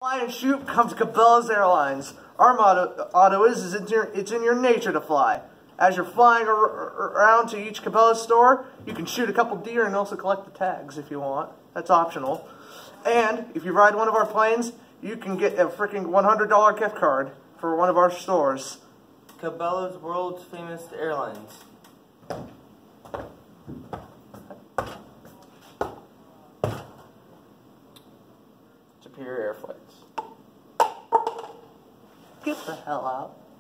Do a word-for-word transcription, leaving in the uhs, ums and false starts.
Fly and shoot comes Cabela's Airlines. Our motto, motto is, is it's, your, it's in your nature to fly. As you're flying ar around to each Cabela store, you can shoot a couple deer and also collect the tags if you want. That's optional. And if you ride one of our planes, you can get a freaking one hundred dollar gift card for one of our stores. Cabela's world's famous airlines. Superior Air Flights. Get the hell out.